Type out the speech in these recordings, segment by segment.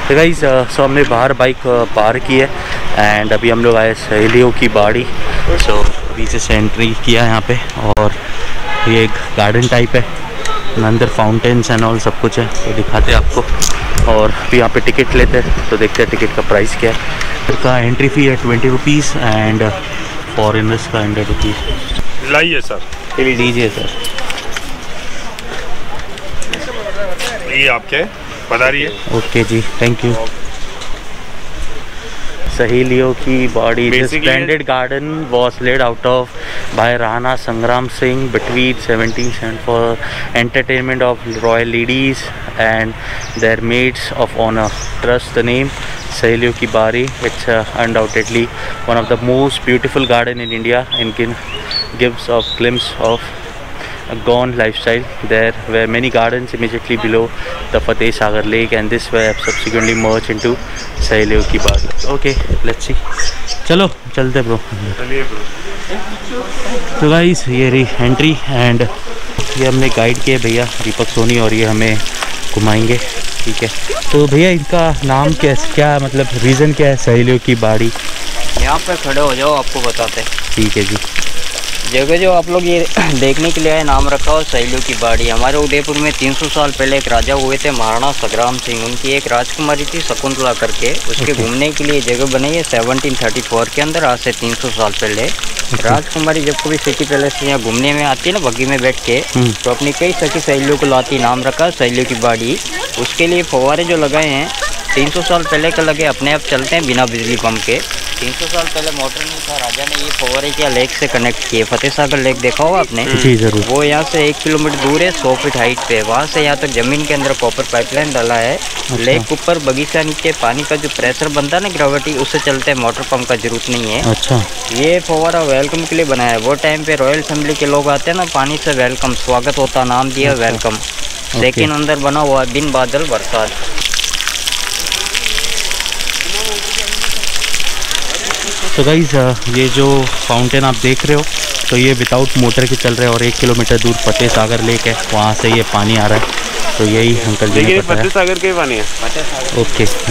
तो guys so हमने बाहर बाइक पार्क की है एंड अभी हम लोग आए सहेलियों की बाड़ी। सो अभी से एंट्री किया यहाँ पे और ये एक गार्डन टाइप है, अंदर फाउंटेन्स एंड ऑल सब कुछ है, तो दिखाते हैं आपको। और फिर यहाँ पे टिकट लेते हैं, तो देखते हैं टिकट का प्राइस क्या है। इसका एंट्री फ़ी है 20 रुपीज़ एंड फॉरेनर्स का 100 रुपीज़। लाइए सर, लीजिए सर, ये आपके पधारिए। Okay ji, thank you. सहेलियों की बाड़ी। This splendid garden was laid out of by Rana Sangram Singh between 1774 for entertainment of royal ladies and their maids of honor. Trust the name Saheliyon ki Bari. It's undoubtedly one of the most beautiful garden in India and gives a glimpse of a gone lifestyle. There were many gardens immediately below the Fateh Sagar Lake and this were subsequently merged into Saheliyon ki Bari. Okay, let's see. चलो चलते bro. चलिए bro. तो guys ये रही entry and ये हमने guide किए भैया दीपक सोनी और ये हमें घुमाएंगे, ठीक है। तो भैया इनका नाम क्या मतलब रीज़न क्या है सहेलियों की बाड़ी? यहाँ पे खड़े हो जाओ, आपको बताते हैं। ठीक है जी। जगह जो आप लोग ये देखने के लिए आए, नाम रखा हो सहेलियों की बाड़ी। हमारे उदयपुर में 300 साल पहले एक राजा हुए थे महाराणा संग्राम सिंह, उनकी एक राजकुमारी थी शकुंतला करके, उसके घूमने के लिए जगह बनाई है 1734 के अंदर, आज से 300 साल पहले। राजकुमारी जब कभी सिटी पैलेस से यहाँ घूमने में आती है ना बग्गी में बैठ के, तो अपनी कई सखी सहेलियों को लाती, नाम रखा सहेलियों की बाड़ी। उसके लिए फव्वारे जो लगाए हैं 300 साल पहले के लगे, अपने आप चलते हैं बिना बिजली पंप के। 300 साल पहले मोटर नहीं था, राजा ने ये फव्वारे क्या लेक से कनेक्ट किए। फतेह सागर लेक देखा होगा आपने? जी जरूर। वो यहाँ से 1 किलोमीटर दूर है, 100 फीट हाइट पे। वहाँ से यहाँ तक जमीन के अंदर कॉपर पाइपलाइन डाला है। अच्छा। लेक के ऊपर बगीचा नीचे पानी का जो प्रेशर बनता है ना ग्रेविटी, उससे चलते हैं, मोटर पंप का जरूरत नहीं है। अच्छा। ये फव्वारा वेलकम के लिए बनाया है। वो टाइम पे रॉयल फैमिली के लोग आते हैं ना, पानी से वेलकम स्वागत होता, नाम दिया वेलकम। सेकेंड अंदर बना हुआ बिन बादल बरसात। तो गाइस ये जो फाउंटेन आप देख रहे हो, तो ये विदाउट मोटर के चल रहे हैं और 1 किलोमीटर दूर फतेह सागर लेक है, वहाँ से ये पानी आ रहा है। तो यही अंकल जी ने बताया। फतेह सागर के पानी है। फतेह सागर। ओके।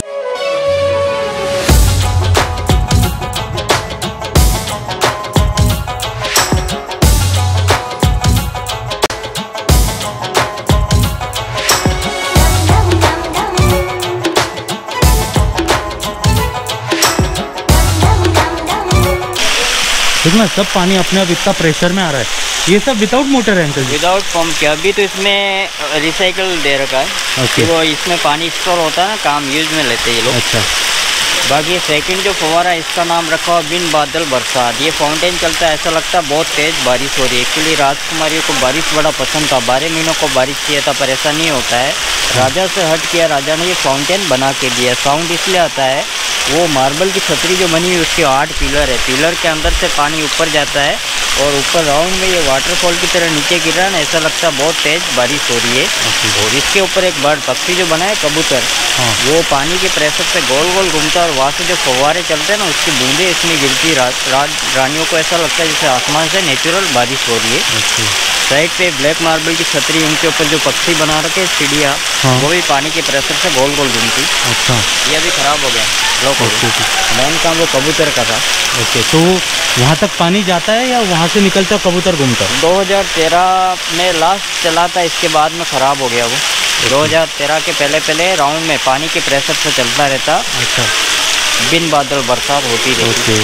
देखना सब पानी अपने आप इतना प्रेशर में आ रहा है। ये सब विदाउट मोटर है अंकल जी? विदाउट पंप के। अभी तो इसमें रिसाइकल दे रखा है। ओके। वो इसमें पानी स्टोर होता है ना, काम यूज में लेते हैं ये लोग। अच्छा। बाकी सेकंड जो फव्वारा है इसका नाम रखा हुआ बिन बादल बरसात। ये फाउंटेन चलता है, ऐसा लगता है बहुत तेज बारिश हो रही है। एक्चुअली राजकुमारियों को बारिश बड़ा पसंद था, 12 महीनों को बारिश किया था, पर ऐसा नहीं होता है। राजा से हट किया, राजा ने ये फाउंटेन बना के दिया। साउंड इसलिए आता है, वो मार्बल की छतरी जो बनी हुई उसके 8 पिलर है, पिलर के अंदर से पानी ऊपर जाता है और ऊपर राउंड में ये वाटरफॉल की तरह नीचे गिर रहा है ना, ऐसा लगता है बहुत तेज बारिश हो रही है। और इसके ऊपर एक बर्ड पक्षी जो बना है कबूतर, वो पानी के प्रेशर से गोल गोल घूमता है और वहाँ से जो फव्वारे चलते हैं ना, उसकी बूंदें इसमें गिरती, रानियों को ऐसा लगता है जैसे आसमान से नेचुरल बारिश हो रही है। साइड पे ब्लैक मार्बल की छतरी, उनके ऊपर जो पक्षी बना रखे चिड़िया, वो भी पानी के प्रेशर से गोल गोल घूमती। अच्छा। ये अभी खराब हो गया, ब्लॉक हो गया। मेन काम वो कबूतर का था। ओके। तो वहाँ तक पानी जाता है या वहाँ से निकलता कबूतर घूमता? 2013 में लास्ट चला था, इसके बाद में ख़राब हो गया वो। 2013 के पहले राउंड में पानी के प्रेशर से चलता रहता। अच्छा। बिन बादल बरसात होती रहती।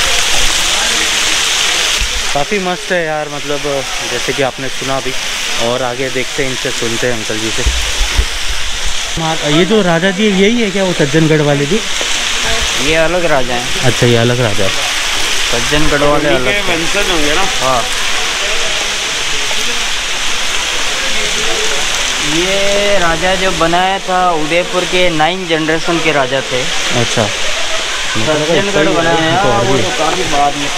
काफ़ी मस्त है यार, मतलब जैसे कि आपने सुना भी, और आगे देखते हैं, इनसे सुनते हैं अंकल जी से। ये जो राजा जी यही है क्या, वो सज्जनगढ़ वाले जी? ये अलग राजा हैं। अच्छा, ये अलग राजा है। सज्जनगढ़ वाले अलग वंशज होंगे ना? हाँ। ये राजा जो बनाया था उदयपुर के 9 जनरेशन के राजा थे। अच्छा। सज्जनगढ़ बनाया है, वो तो काफ़ी बाद में।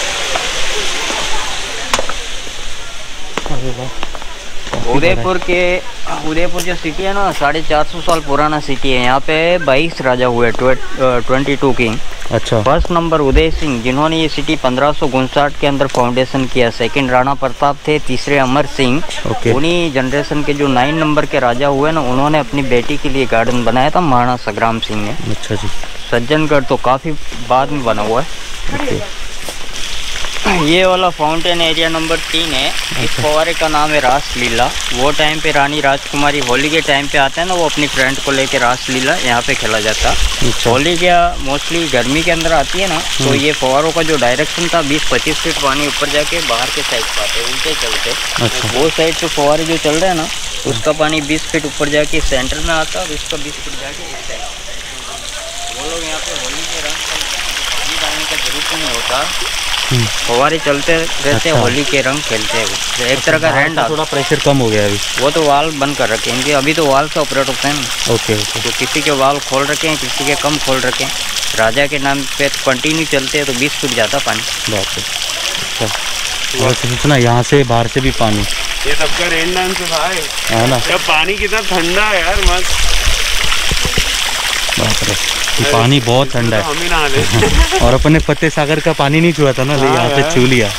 उदयपुर जो सिटी है ना, 450 साल पुराना सिटी है। यहाँ पे 22 राजा हुए, 22 किंग। अच्छा। फर्स्ट नंबर उदय सिंह, जिन्होंने ये सिटी 1559 के अंदर फाउंडेशन किया। सेकंड राणा प्रताप थे। तीसरे अमर सिंह। ओके। उन्हीं जनरेशन के जो 9 नंबर के राजा हुए ना, उन्होंने अपनी बेटी के लिए गार्डन बनाया था, महाराणा संग्राम सिंह ने। अच्छा जी। सज्जनगढ़ तो काफ़ी बाद में बना हुआ है। ओके। ये वाला फाउंटेन एरिया नंबर 3 है। इस फव्वारे का नाम है रासलीला। वो टाइम पे रानी राजकुमारी होली के टाइम पे आते हैं ना, वो अपनी फ्रेंड को लेके रासलीला यहाँ पे खेला जाता। अच्छा। होली क्या मोस्टली गर्मी के अंदर आती है ना, तो ये फव्वारों का जो डायरेक्शन था 20-25 फीट पानी ऊपर जाके बाहर के साइड पे आते, उल्टे चलते। अच्छा। वो साइड पे फव्वारे जो चल रहे हैं ना, उसका पानी 20 फीट ऊपर जाके सेंटर में आता है और उसका 20 फीट जाके इस साइड। वो लोग यहाँ पे होली के रंग खेलते हैं, तो पानी डालने का जरूरत नहीं होता, फव्वारे चलते रहते। अच्छा। होली के रंग खेलते हैं। वो एक तरह का रैंड। थोड़ा प्रेशर कम हो गया अभी। वो तो वाल बंद कर रखे हैं इनके, अभी तो वाल से ऑपरेट होते हैं ना। Okay okay. तो किसी के वाल खोल रखे हैं, किसी के कम खोल रखे हैं। राजा के नाम पे कंटिन्यू चलते हैं तो 20 फीट जाता पानी। बात है। अच्छा। और सुना यहाँ से बाहर से भी पानी। ये सबका रेन डांस है भाई, है ना। जब पानी कितना ठंडा है यार, मस्त। बाप रे, पानी बहुत ठंडा है। हम ही नहा ले। और अपने फतेह सागर का पानी नहीं छुआ था ना, लेकिन यहाँ पे छू लिया।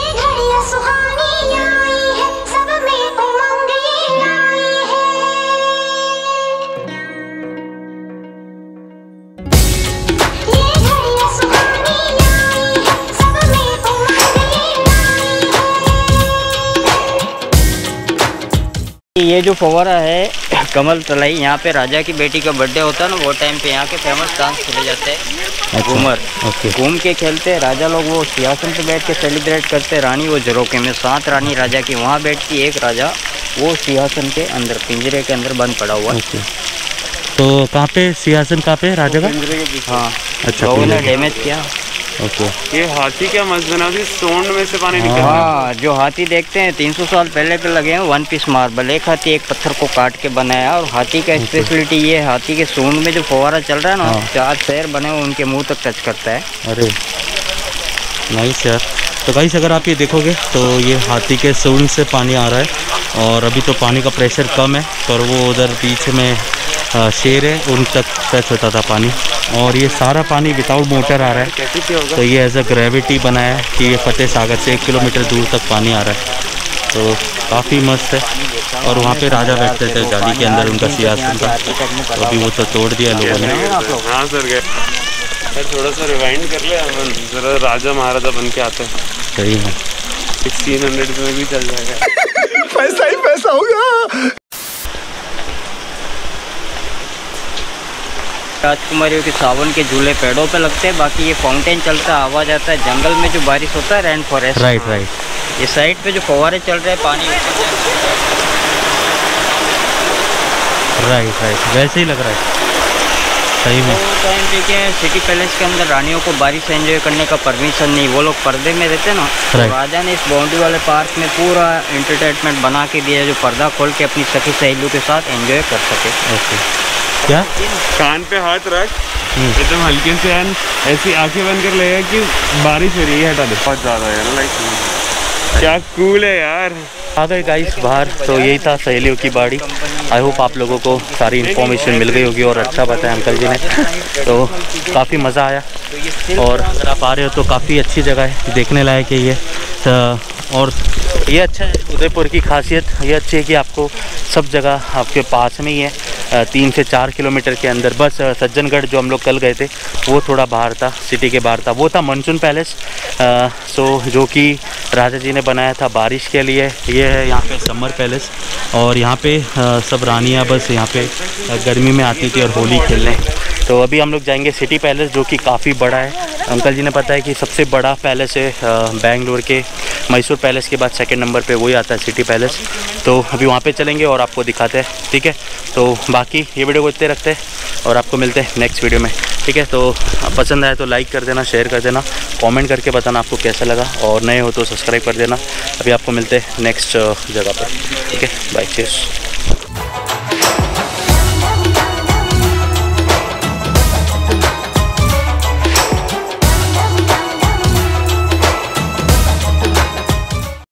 ये जो फव्वारा है कमल तलाई, यहाँ पे राजा की बेटी का बर्थडे होता है ना, वो टाइम पे यहाँ के फेमस डांस खेले जाते हैं। घूमर। ओके। घूम के खेलते हैं। राजा लोग वो सिंहासन पे बैठ के सेलिब्रेट करते हैं। रानी वो झरोके में, 7 रानी राजा की वहाँ बैठती, एक राजा वो सिंहासन के अंदर पिंजरे के अंदर बंद पड़ा हुआ। ओके। तो कहाँ पे सिंहासन, कहाँ पे राजा का? हाँ। अच्छा। लोगों ने डैमेज किया। ओके। ये हाथी क्या मस्त बना दी, सोंड में से पानी निकल रहा है। हाँ, जो हाथी देखते हैं 300 साल पहले के लगे हैं 1 पीस मार्बल। एक हाथी एक पत्थर को काट के बनाया। और हाथी का स्पेशलिटी ये है, हाथी के सूंड में जो फव्वारा चल रहा है ना, 4 पैर बने हुए उनके मुंह तक टच करता है। अरे नाइस यार। तो गाइस अगर आप ये देखोगे तो ये हाथी के सूंड से पानी आ रहा है। और अभी तो पानी का प्रेशर कम है, पर वो उधर बीच में शेर है, उन तक टच होता था पानी। और ये सारा पानी विदाउट मोटर आ रहा है। तो ये एज अ ग्रेविटी बनाया है कि ये फतेह सागर से 1 किलोमीटर दूर तक पानी आ रहा है। तो काफ़ी मस्त है। और वहाँ पे राजा बैठते थे जाली के अंदर, उनका सिंहासन था। तो अभी वो तो तोड़ दिया लोगों ने। हाँ सर गए, थोड़ा सा रिवाइंड कर ले, हम जरा राजा महाराजा बन के आते हैं। सही है। 1600 में भी चल जाएगा। पैसा ही पैसा होगा। राजकुमारियों के सावन के झूले पेड़ों पे लगते हैं। बाकी ये फाउंटेन चलता है, आवाज आता है। जंगल में जो बारिश होता है, रेन फॉरेस्ट। Right right. ये साइड पे जो फव्वारे चल रहे हैं पानी, राइट राइट, वैसे ही लग रहा है सही में। वो टाइम पे क्या है, सिटी पैलेस के अंदर रानियों को बारिश एंजॉय करने का परमिशन नहीं, वो लोग पर्दे में रहते ना। तो राजा ने इस बाउंड्री वाले पार्क में पूरा एंटरटेनमेंट बना के दिया, जो पर्दा खोल के अपनी सखी सहेलियों के साथ एंजॉय कर सके। ओके। क्या? कान पे हाथ रख, एकदम हल्के से ऐसी आंखें बंद कर लेगा कि बारिश हो रही है, हटा दे। बहुत ज़्यादा है ना, लाइक क्या कूल है यार। आ गए गाइस बाहर। तो यही था सहेलियों की बाड़ी। आई होप आप लोगों को सारी इन्फॉर्मेशन मिल गई होगी और अच्छा बताया अंकल जी ने। तो काफ़ी मज़ा आया। और अगर आप आ रहे हो तो काफ़ी अच्छी जगह है, देखने लायक है ये। और ये अच्छा है, उदयपुर की खासियत ये अच्छी है कि आपको सब जगह आपके पास में ही है। 3 से 4 किलोमीटर के अंदर। बस सज्जनगढ़ जो हम लोग कल गए थे वो थोड़ा बाहर था, सिटी के बाहर था। वो था मानसून पैलेस, जो कि राजा जी ने बनाया था बारिश के लिए। ये है यहाँ पे समर पैलेस। और यहाँ पे सब रानियाँ बस यहाँ पे गर्मी में आती थी और होली खेलने। तो अभी हम लोग जाएंगे सिटी पैलेस, जो कि काफ़ी बड़ा है। अंकल जी ने बताया कि सबसे बड़ा पैलेस है बेंगलोर के मैसूर पैलेस के बाद 2nd नंबर पे वही आता है सिटी पैलेस। तो अभी वहाँ पे चलेंगे और आपको दिखाते हैं, ठीक है। तो बाकी ये वीडियो को इतने रखते हैं और आपको मिलते हैं नेक्स्ट वीडियो में, ठीक है। तो पसंद आए तो लाइक कर देना, शेयर कर देना, कमेंट करके बताना आपको कैसा लगा। और नए हो तो सब्सक्राइब कर देना। अभी आपको मिलते हैं नेक्स्ट जगह पर, ठीक है। Bye, cheers.